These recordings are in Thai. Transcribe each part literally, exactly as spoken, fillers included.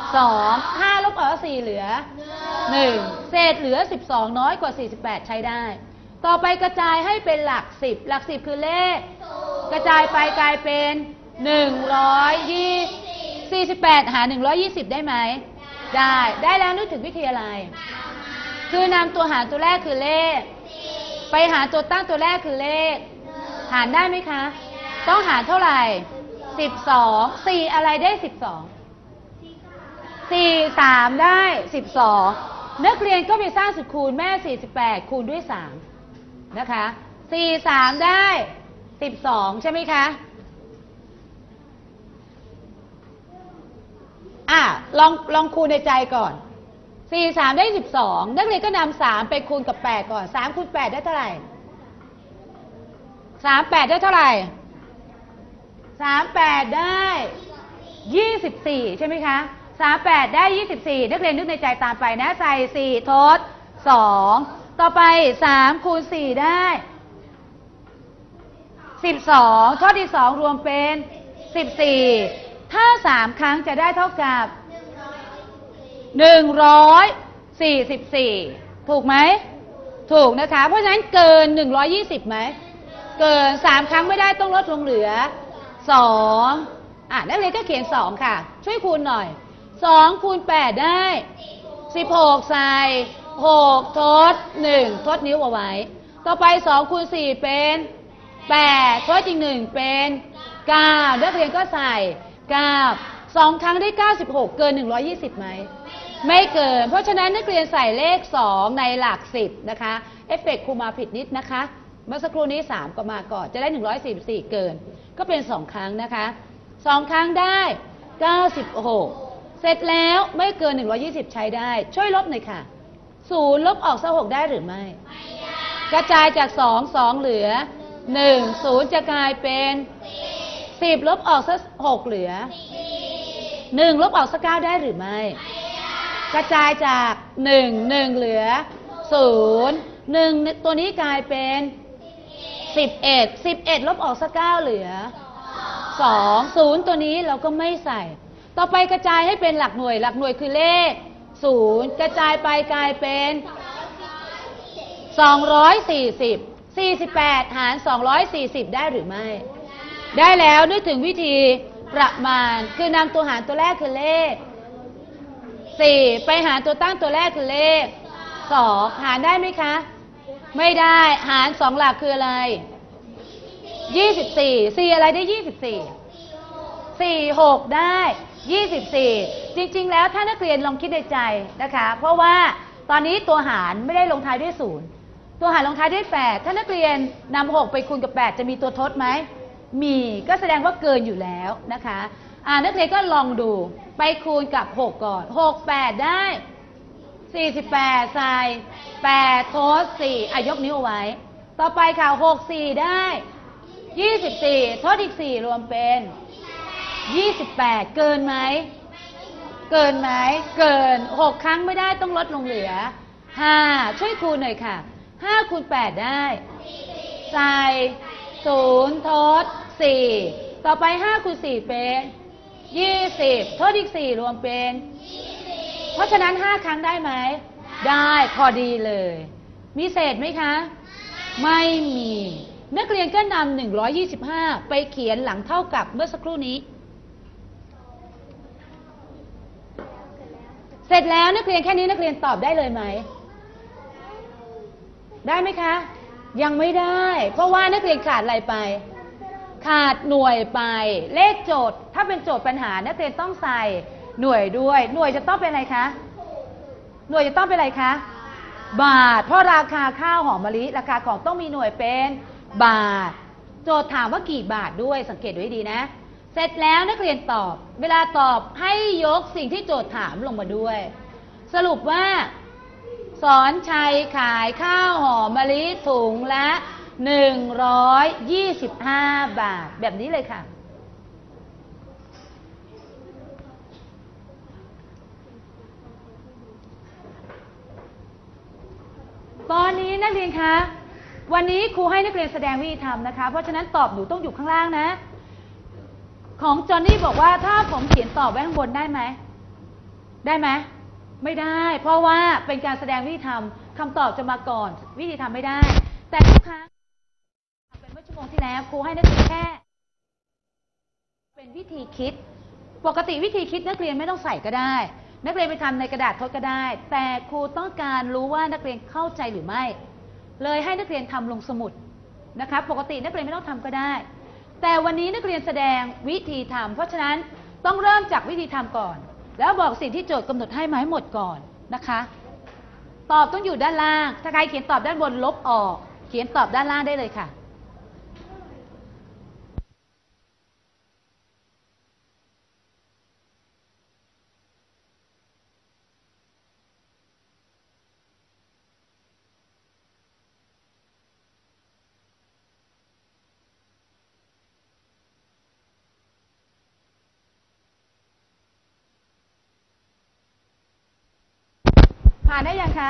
สองห้าลบออกสี่เหลือหนึ่งเศษเหลือสิบสองน้อยกว่าสี่สิบแปดใช้ได้ต่อไปกระจายให้เป็นหลักสิบหลักสิบคือเลขกระจายไปกลายเป็นหนึ่งร้อยยี่สี่สิบแปดหาหนึ่งร้อยยี่สิบได้ไหมได้ได้แล้วนึกถึงวิธีอะไรคือนำตัวหารตัวแรกคือเลขไปหาตัวตั้งตัวแรกคือเลขหารได้ไหมคะต้องหารเท่าไหร่สิบสองสี่อะไรได้สิบสองสี่สามได้สิบสองนักเรียนก็ไปสร้างสูตรคูณแม่สี่สิบแปดคูณด้วยสามนะคะสี่สามได้สิบสองใช่ไหมคะอ่ะลองลองคูณในใจก่อนสี่สามได้สิบสองนักเรียนก็นำสามไปคูณกับแปดก่อนสามคูณแปดได้เท่าไหร่สามแปดได้เท่าไหร่สามแปดได้ยี่สิบสี่ใช่ไหมคะสามแปดได้ยี่สิบสี่นักเรียนนึกในใจตามไปนะใส่สี่ทดสองต่อไปสามคูณสี่ได้สิบสองทดที่สองรวมเป็นสิบสี่ถ้าสามครั้งจะได้เท่ากับหนึ่งร้อยสี่สิบสี่ถูกไหมถูกนะคะเพราะฉะนั้นเกินหนึ่งร้อยยี่สิบไหมเกินสามครั้งไม่ได้ต้องลดลงเหลือสองอ่ะนักเรียนก็เขียนสองค่ะช่วยคูณหน่อยสองคูณแปดได้สิบหกใส่หกทดหนึ่งทดนิ้วเอาไว้ต่อไปสองคูณสี่เป็นแปดทดอีกหนึ่งเป็นเก้านักเรียนก็ใส่เก้าสองครั้งได้เก้าสิบหกเกินหนึ่งร้อยยี่สิบไหมไม่เกินเพราะฉะนั้นนักเรียนใส่เลขสองในหลักสิบนะคะเอฟเฟกต์ครูมาผิดนิดนะคะเมื่อสักครู่นี้สามก็มาก่อนจะได้หนึ่งร้อยสี่สิบสี่เกินก็เป็นสองครั้งนะคะสองครั้งได้เก้าสิบหกเสร็จแล้วไม่เกินหนึ่งร้อยยี่สิบใช้ได้ช่วยลบหน่อยค่ะศูนย์ลบออกสักหกได้หรือไม่กระจายจากสองสองเหลือหนึ่งศูนย์จะกลายเป็นสิบลบออกสักหกเหลือหนึ่งลบออกสักเก้าได้หรือไม่กระจายจากหนึ่งหนึ่งเหลือศูนย์หนึ่งตัวนี้กลายเป็นสิบเอ็ดสิบเอ็ดลบออกสักเก้าเหลือสองศูนย์ตัวนี้เราก็ไม่ใส่ต่อไปกระจายให้เป็นหลักหน่วยหลักหน่วยคือเลขศูนย์กระจายไปกลายเป็นสองร้อยสี่สิบ สี่สิบแปดหารสองร้อยสี่สิบได้หรือไม่ได้แล้วนึกถึงวิธีประมาณคือนำตัวหารตัวแรกคือเลขสี่ไปหารตัวตั้งตัวแรกคือเลขสองหารได้ไหมคะไม่ได้หารสองหลักคืออะไรยี่สิบสี่ สี่อะไรได้ยี่สิบสี่ สี่หกได้ยี่สิบสี่จริงๆแล้วถ้านักเรียนลองคิดในใจนะคะเพราะว่าตอนนี้ตัวหารไม่ได้ลงท้ายด้วยศูนย์ตัวหารลงท้ายด้วยแปดถ้านักเรียนนำหกไปคูณกับแปดจะมีตัวทดไหมมีก็แสดงว่าเกินอยู่แล้วนะคะอ่านักเรียนก็ลองดูไปคูณกับหกก่อนหก แปดได้สี่สิบแปดใส่แปดทดสี่อ่ะยกนิ้วเอาไว้ต่อไปค่ะหก สี่ได้ยี่สิบสี่ทดอีกสี่รวมเป็นยี่สิบแปดเกินไหมเกินไหมเกินหกครั้งไม่ได้ต้องลดลงเหลือห้าช่วยคูณหน่อยค่ะห้าคูณแปดได้ใส่ศูนย์ทดสี่ต่อไปห้าคูณสี่เป็นยี่สิบทดอีกสี่รวมเป็นเพราะฉะนั้นห้าครั้งได้ไหมได้พอดีเลยมีเศษไหมคะไม่มีนักเรียนก็นำหนึ่งร้อยยี่สิบห้าไปเขียนหลังเท่ากับเมื่อสักครู่นี้เสร็จแล้วนักเรียนแค่นี้นักเรียนตอบได้เลยไหมได้ไหมคะยังไม่ได้เพราะว่านักเรียนขาดอะไรไปขาดหน่วยไปเลขโจทย์ถ้าเป็นโจทย์ปัญหานักเรียนต้องใส่หน่วยด้วยหน่วยจะต้องเป็นอะไรคะหน่วยจะต้องเป็นอะไรคะบาทเพราะราคาข้าวหอมมะลิราคาของต้องมีหน่วยเป็นบาทโจทย์ถามว่ากี่บาทด้วยสังเกตดูให้ดีนะเสร็จแล้วนักเรียนตอบเวลาตอบให้ยกสิ่งที่โจทย์ถามลงมาด้วยสรุปว่าสอนชัยขายข้าวหอมมะลิถุงละหนึ่งร้อยยี่สิบห้าบาทแบบนี้เลยค่ะตอนนี้นักเรียนคะวันนี้ครูให้นักเรียนแสดงวิธีทำนะคะเพราะฉะนั้นตอบหนูต้องอยู่ข้างล่างนะของจอห์นนี่บอกว่าถ้าผมเขียนตอบไว้ข้างบนได้ไหมได้ไหมไม่ได้เพราะว่าเป็นการแสดงวิธีทำคำตอบจะมาก่อนวิธีทำไม่ได้แต่ทุกครั้งเป็นเมื่อชั่วโมงที่แล้วครูให้นักเรียนแค่เป็นวิธีคิดปกติวิธีคิดนักเรียนไม่ต้องใส่ก็ได้นักเรียนไปทำในกระดาษทดก็ได้แต่ครูต้องการรู้ว่านักเรียนเข้าใจหรือไม่เลยให้นักเรียนทำลงสมุดนะคะปกตินักเรียนไม่ต้องทำก็ได้แต่วันนี้นักเรียนแสดงวิธีทำเพราะฉะนั้นต้องเริ่มจากวิธีทำก่อนแล้วบอกสิ่งที่โจทย์กำหนดให้มาให้หมดก่อนนะคะตอบต้องอยู่ด้านล่างถ้าใครเขียนตอบด้านบนลบออกเขียนตอบด้านล่างได้เลยค่ะผ่านได้ยังคะ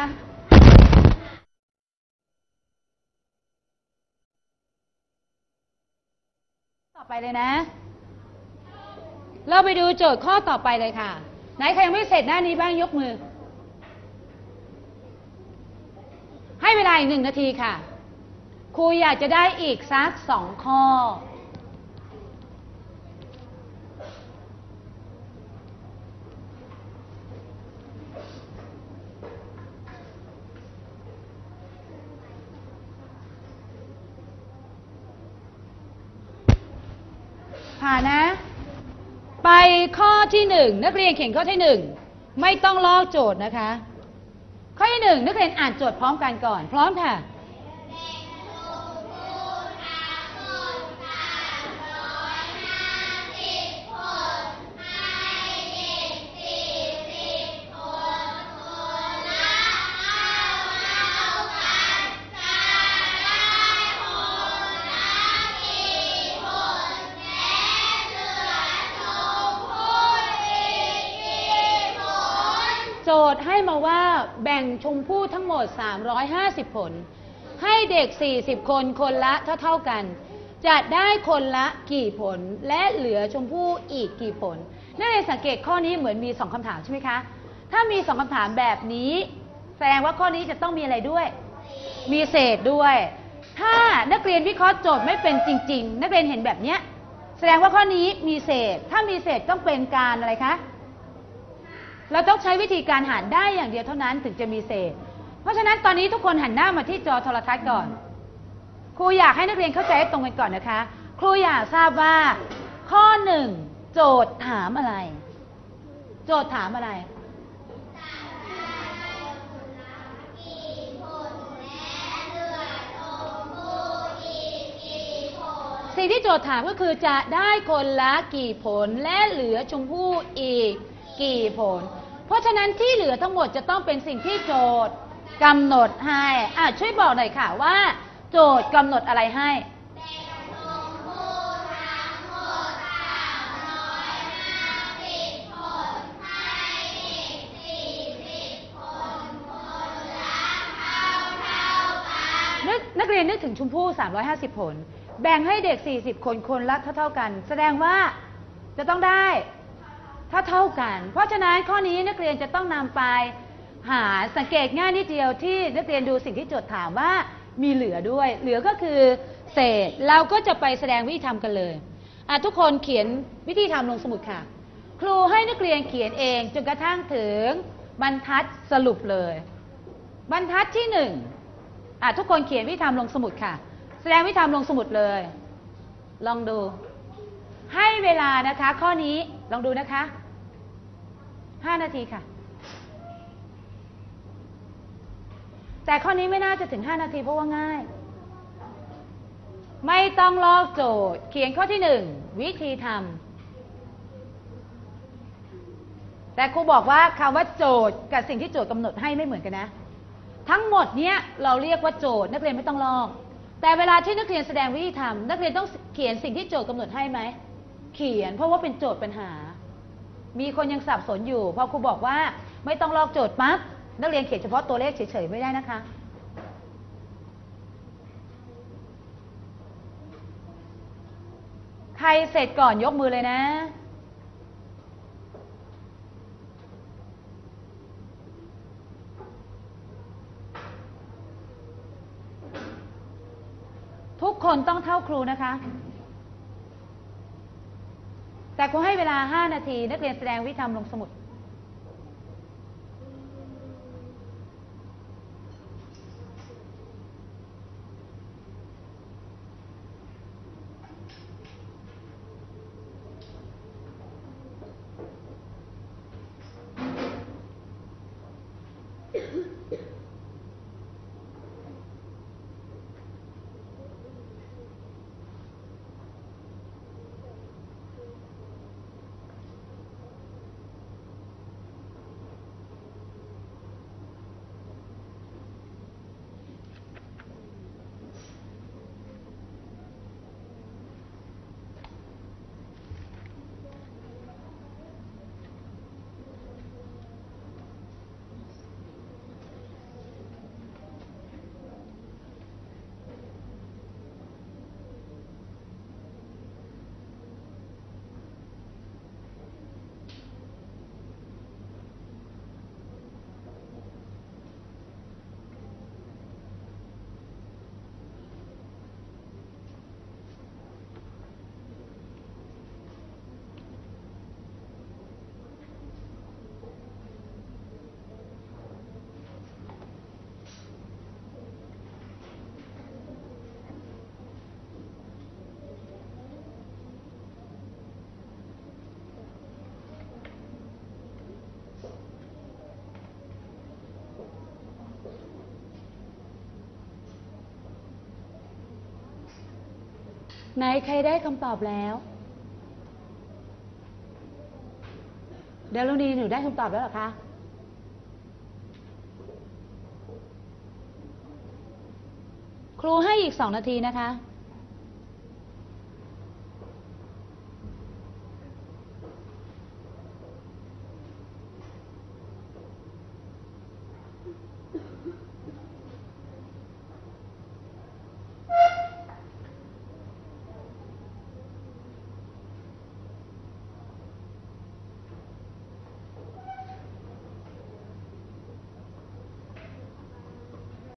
ต่อไปเลยนะเราไปดูโจทย์ข้อต่อไปเลยค่ะไหนใครยังไม่เสร็จหน้านี้บ้างยกมือให้เวลาอีกหนึ่งนาทีค่ะครูอยากจะได้อีกสักสองข้อผ่านนะไปข้อที่หนึ่งนักเรียนเขียนข้อที่หนึ่งไม่ต้องลอกโจทย์นะคะข้อที่หนึ่งนักเรียนอ่านโจทย์พร้อมกันก่อนพร้อมค่ะโจทย์ให้มาว่าแบ่งชมพู่ทั้งหมดสามร้อยห้าสิบผลให้เด็กสี่สิบคนคนละเท่าเท่ากันจะได้คนละกี่ผลและเหลือชมพู่อีกกี่ผลนักเรียนสังเกตข้อนี้เหมือนมีสองคำถามใช่ไหมคะถ้ามีสองคำถามแบบนี้แสดงว่าข้อนี้จะต้องมีอะไรด้วยมีเศษด้วยถ้านักเรียนวิเคราะห์โจทย์ไม่เป็นจริงๆนักเรียนเห็นแบบนี้แสดงว่าข้อนี้มีเศษถ้ามีเศษต้องเป็นการอะไรคะเราต้องใช้วิธีการหารได้อย่างเดียวเท่านั้นถึงจะมีเศษเพราะฉะนั้นตอนนี้ทุกคนหันหน้ามาที่จอโทรทัศน์ก่อนครูอยากให้นักเรียนเข้าใจตรงกันก่อนนะคะครูอยากทราบว่าข้อหนึ่งโจทย์ถามอะไรโจทย์ถามอะไรสิ่งที่โจทย์ถามก็คือจะได้คนละกี่ผลและเหลือชมพู่อีกกี่ผลเพราะฉะนั้นที่เหลือทั้งหมดจะต้องเป็นสิ่งที่โจทย์กำหนดให้อ่ะช่วยบอกหน่อยค่ะว่าโจทย์กำหนดอะไรให้นึกนักเรียนนึกถึงชมพู่สามร้อยห้าสิบผลแบ่งให้เด็กสี่สิบคนคนละเท่าๆกันแสดงว่าจะต้องได้ถ้าเท่ากันเพราะฉะนั้นข้อนี้นักเรียนจะต้องนำไปหาสังเกตง่ายนิดเดียวที่นักเรียนดูสิ่งที่โจทย์ถามว่ามีเหลือด้วยเหลือก็คือเศษเราก็จะไปแสดงวิธีทำกันเลยอ่ะทุกคนเขียนวิธีทำลงสมุดค่ะครูให้นักเรียนเขียนเองจนกระทั่งถึงบรรทัดสรุปเลยบรรทัดที่หนึ่งอ่ะทุกคนเขียนวิธีทำลงสมุดค่ะแสดงวิธีทำลงสมุดเลยลองดูให้เวลานะคะข้อนี้ลองดูนะคะห้านาทีค่ะแต่ข้อนี้ไม่น่าจะถึงห้านาทีเพราะว่าง่ายไม่ต้องลอกโจทย์เขียนข้อที่หนึ่งวิธีทำแต่ครูบอกว่าคำว่าโจทย์กับสิ่งที่โจทย์กำหนดให้ไม่เหมือนกันนะทั้งหมดเนี้ยเราเรียกว่าโจทย์นักเรียนไม่ต้องลอกแต่เวลาที่นักเรียนแสดงวิธีทำนักเรียนต้องเขียนสิ่งที่โจทย์กำหนดให้ไหมเขียนเพราะว่าเป็นโจทย์ปัญหามีคนยังสับสนอยู่พอครูบอกว่าไม่ต้องลอกโจทย์ปั๊บนักเรียนเขียนเฉพาะตัวเลขเฉยๆไม่ได้นะคะใครเสร็จก่อนยกมือเลยนะคนต้องเท่าครูนะคะ แต่ครูให้เวลาห้านาทีนักเรียนแสดงวิธีทำลงสมุดไหนใครได้คำตอบแล้วเดลนีหนูได้คำตอบแล้วเหรอคะครูให้อีกสองนาทีนะคะ